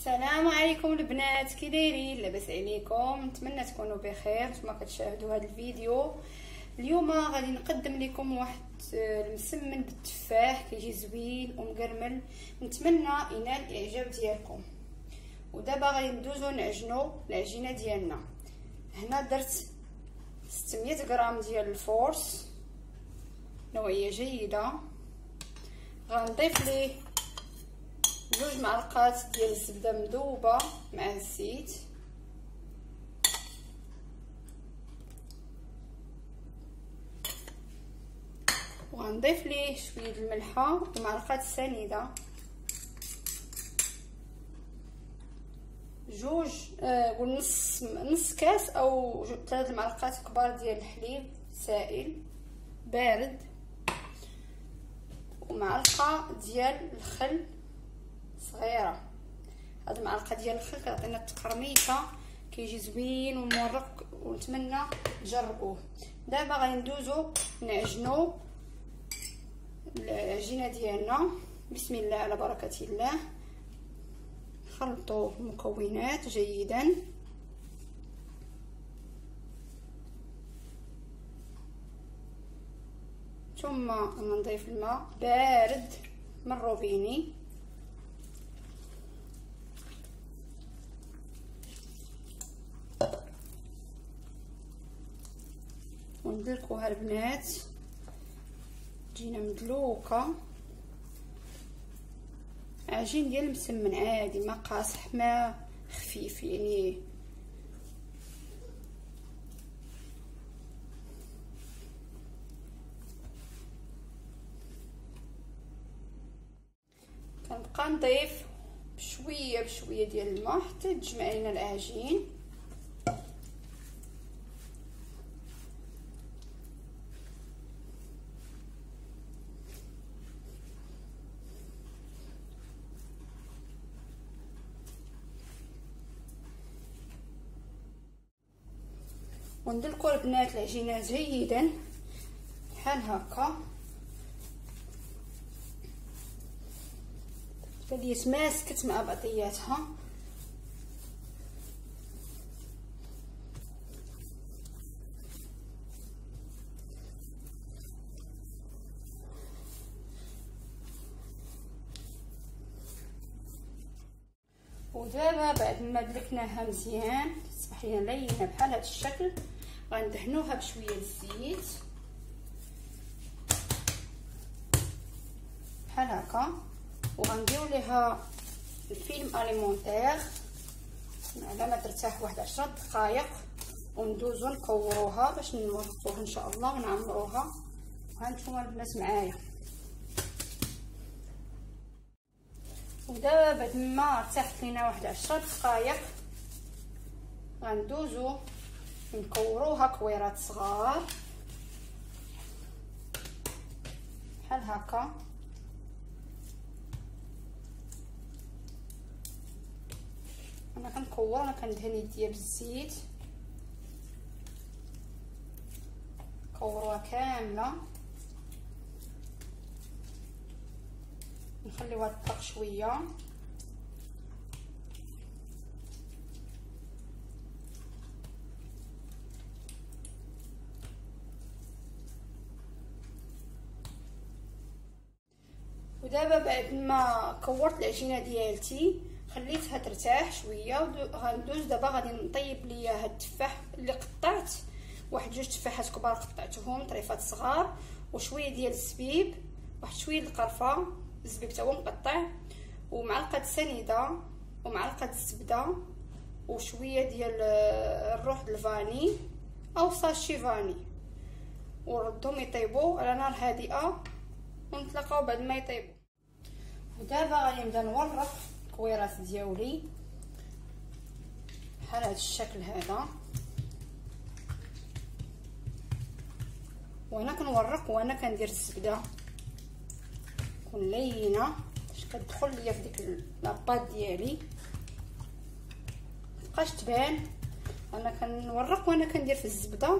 السلام عليكم البنات، كي دايرين؟ لاباس عليكم؟ نتمنى تكونوا بخير. نتوما كتشاهدوا هذا الفيديو. اليوم غادي نقدم لكم واحد المسمن بالتفاح، كيجي زوين ومقرمل. نتمنى ينال الاعجاب ديالكم. ودابا غادي ندوزو نعجنوا العجينه ديالنا. هنا درت 600 غرام ديال الفورس نوعيه جيده. غنضيف ليه 2 معلقات ديال الزبده مذوبه مع الزيت، وغنضيف ليه شويه الملحه ومعلقه سنيده، نص كاس او 3 معلقات كبار ديال الحليب سائل بارد، ومعلقه ديال الخل صغيره. هاد المعلقه ديال الخل كتعطينا التقرميشه، كيجي زوين ومورق، ونتمنى تجربوه. دابا غادي ندوزو نعجنو العجينه ديالنا. بسم الله على بركه الله. نخلطوا المكونات جيدا، ثم نضيف الماء بارد من الروبيني، وندلكوها البنات تجينا مدلوكه. عجين ديال المسمن عادي، ما قاصح ما خفيف يعني. كنبقى نضيف بشويه بشويه ديال الماء حتى تجمع لنا العجين. وندلكو البنات العجينه جيدا بحال هكا. بديت ماسكت مع بعضياتها. ودابا بعد ما دلكناها مزيان تصبح لينا لينه بحال هذا الشكل، غندهنوها بشويه الزيت بحال هكا، وغنديروا ليها الفيلم اليمونتير على ما ترتاح واحد 10 دقائق، وندوزو نكوروها باش نورقوها ان شاء الله ونعمروها. وهانتوما البنات معايا. ودابا بعد ما ارتاحت لينا واحد 10 دقائق غندوزو نكوروها كويرات صغار بحال هكا. انا كنكور، انا كندهن يديا بالزيت. كوروها كامله، نخليوها تطلق شويه. ودابا بعد ما كورت العجينه ديالتي خليتها ترتاح شويه، غندوز دابا غادي نطيب ليا هاد التفاح اللي قطعت. واحد 2 تفاحات كبار قطعتهم طريفات صغار، وشويه ديال الزبيب، واحد شويه القرفه، الزبيب تا هو مقطع، ومعلقه سنيده، ومعلقه الزبده، وشويه ديال الروح الفاني او ساشي فاني، وردهم يطيبوا على نار هادئه، ونتلاقاو بعد ما يطيبوا. ودابا غادي نبدا نورق الكويرات ديالي بحال هذا الشكل هذا. وانا كنورق وانا كندير الزبده تكون لينه باش كتدخل ليا في ديك لاباط ديالي، متبقاش تبان. انا كنورق وانا كندير في الزبده،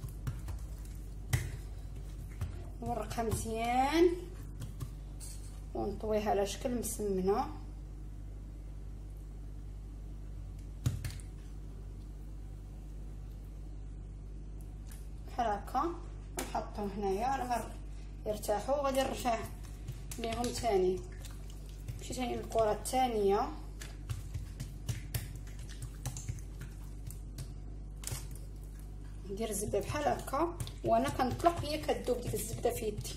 نورقها مزيان ونطويها على شكل مسمنه. هكا ونحطهم هنايا على ما يرتاحوا. غادي نرجع ليهم ثاني. نمشي ثاني للكره الثانيه. ندير الزبده بحال هكا وانا كنطلق هي كتذوب ديك الزبده في يدي.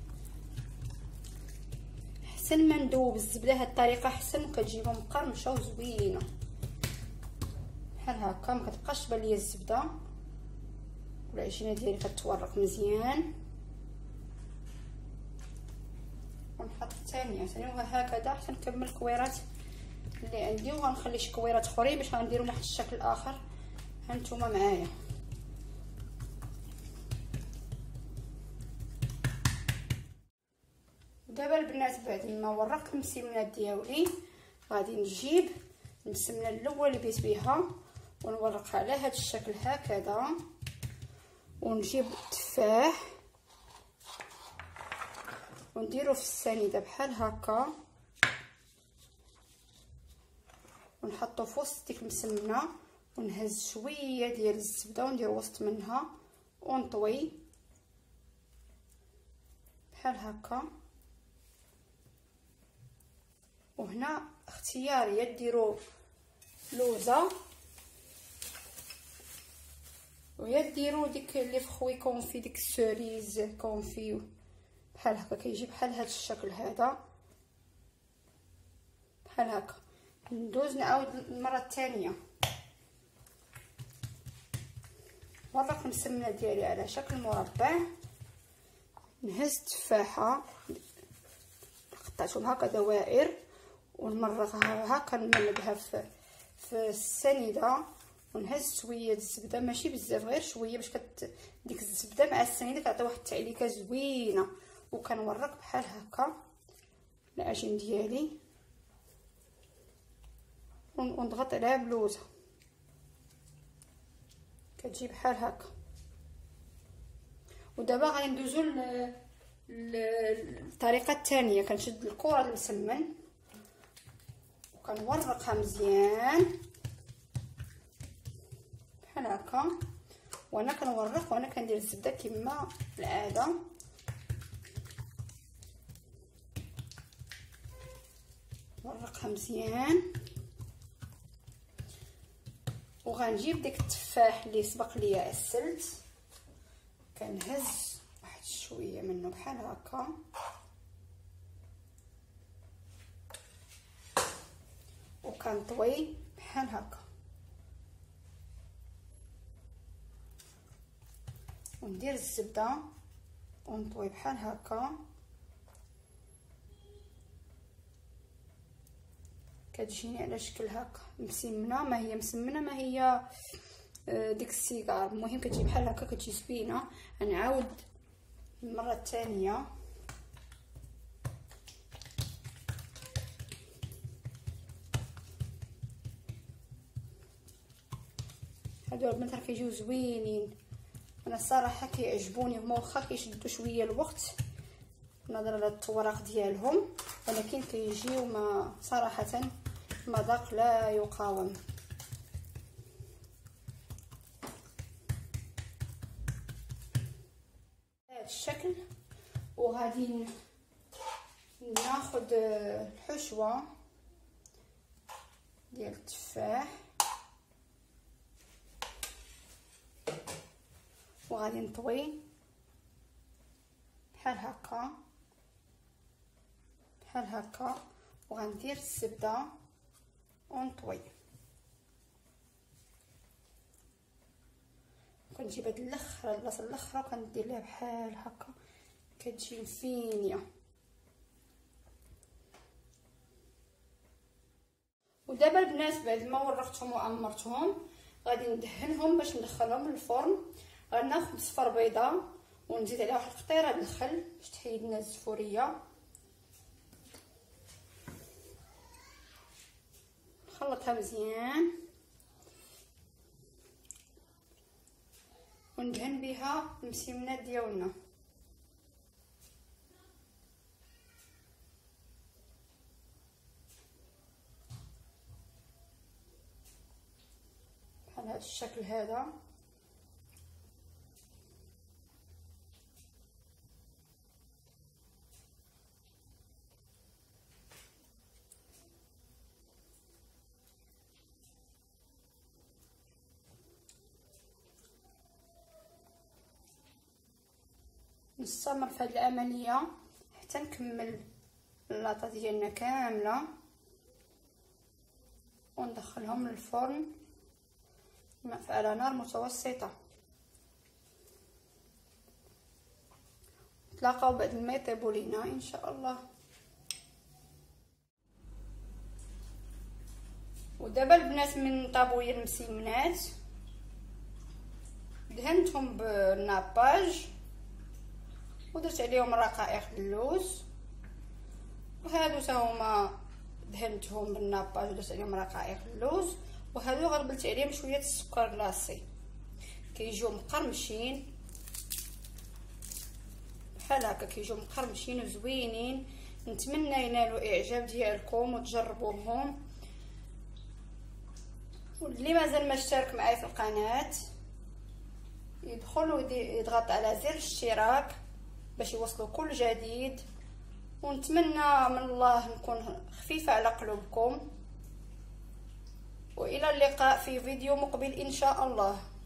احسن ما ندوب الزبده هاد الطريقه احسن وكتجيبهم مقرمشه وزوينه بحال هكا. ما كتبقاش تبان ليا الزبده والعجينه ديالي كتورق مزيان. ونحط الثانيه ثاني وهكذا حتى نكمل الكويرات اللي عندي. وغنخلي شي كويرات اخرين باش غنديرو واحد الشكل اخر. هانتوما معايا. دابا البنات بعد ما ورقت المسمنات ديالي غادي نجيب المسمنه الاول اللي بيت بها ونورقها على هذا الشكل هكذا. ونجيب التفاح ونديرو في السنيده بحال هكا ونحطو في وسط ديك المسمنه ونهز شويه ديال الزبده وندير وسط منها ونطوي بحال هكا. وهنا اختياري ديروا لوزه ويا ديروا ديك اللي فخوي كونفي ديك السوريز كونفي بحال هكا. كيجي بحال هذا الشكل هذا بحال هكا. ندوز نعاود المره الثانيه. ورق المسمنه ديالي على شكل مربع. نهز تفاحه قطعتهم هكا دوائر ونمرغها هكا نملبها في السنيده. ونهز شويه الزبده ماشي بزاف غير شويه باش ديك الزبده مع السنيده كتعطي واحد التعليكه زوينه. وكنورق بحال هكا العجين ديالي ونضغط عليها بلوزه كتجي بحال هكا. ودابا غادي ندوزو الطريقه الثانيه. كنشد الكره المسمن وكنورقها مزيان بحال هكا. وانا كنورق وانا كندير الزبده كما العاده. نورقها مزيان وغنجيب ديك التفاح اللي سبق ليا عسلت كنهز واحد شويه منه بحال هكا وكنطوي بحال هكا. وندير الزبده ونطوي بحال هكا. كتجيني على شكل هكا مسمنه. ما هي مسمنه ما هي ديك السيجار. المهم كتجي بحال هكا كتجي زوينه. غنعاود المره الثانيه. هادو البنات راه كيجيو زوينين. انا الصراحه كيعجبوني هما واخا كيشدوا شويه الوقت نظرا للتوراق ديالهم ولكن كيجيو ما صراحه مذاق لا يقاوم. بهذا الشكل. وغادي ناخذ الحشوه ديال التفاح وغادي نطوي بحال هكا بحال هكا. وغندير الزبده ونطوي. كنجيب هاد الاخر البلاصه الاخرى وكندير ليها بحال هكا كتجي مفينيه. ودابا البنات بعد ما ورقتهم وعمرتهم غادي ندهنهم باش ندخلهم للفرن. غناخذ صفر بيضه ونزيد عليها واحد قطيره د الخل باش تحيد لنا الزفوريه. نخلطها مزيان وندهن بها المسمنات ديالنا. بحال هذا الشكل هذا. نستمر في هذه العمليه حتى نكمل اللاطه ديالنا كامله وندخلهم للفرن على نار متوسطه. نتلاقاو بعد ما يطيبوا لينا ان شاء الله. ودابا البنات من طابويا المسيمنات دهنتهم بالناباج ودرت عليهم رقائق اللوز، وهادو تا هما دهنتهم بالناباج ودرت عليهم رقائق اللوز، وهادو غربلت عليهم شويه السكر كلاصي كيجيو مقرمشين بحال هكا، كيجيو مقرمشين وزوينين. نتمنى ينالوا اعجاب ديالكم وتجربوهم. واللي مازال ما اشترك معايا في القناه يدخل ويضغط على زر الاشتراك باش يوصلوا كل جديد. ونتمنى من الله نكون خفيفه على قلوبكم، والى اللقاء في فيديو مقبل ان شاء الله.